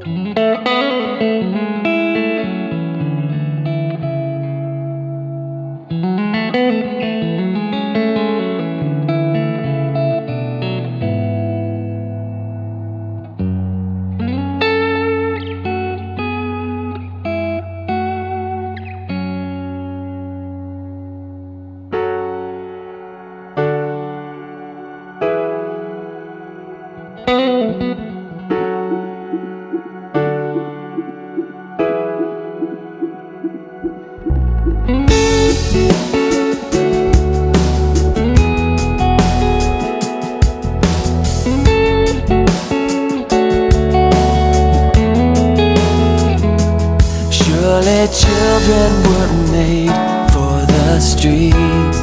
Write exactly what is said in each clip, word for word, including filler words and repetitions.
Surely children were made for the streets,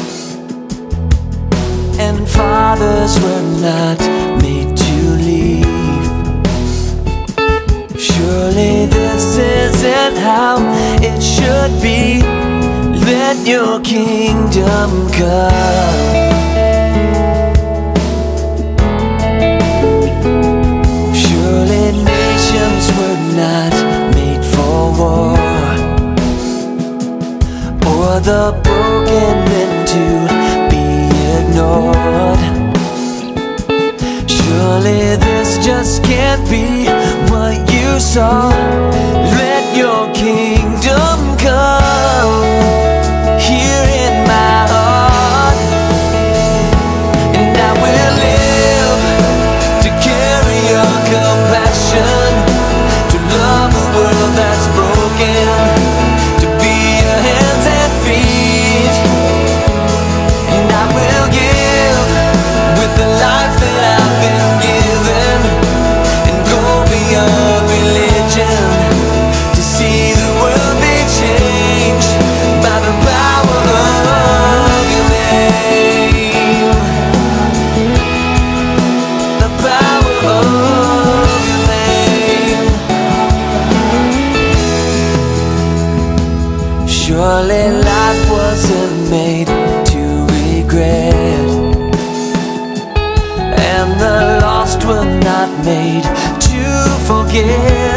and fathers were not made to leave. Surely this isn't how it should be. Let your kingdom come. Surely nations were not made for war, or the broken meant to be ignored. Surely this just can't be what you saw. Let your kingdom come here in my heart, and I will live to carry your compassion, to love a world that's broken, to be your hands and feet. And I will give with the life that I've been given, and go beyond religion to see the world be changed by the power of your name. The power of your name. Surely life wasn't made to regret, and the lost were not made to forget.